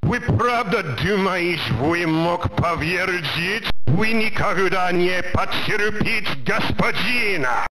Вы правда думаете, вы мог поверить? Вы никогда не потерпите господина!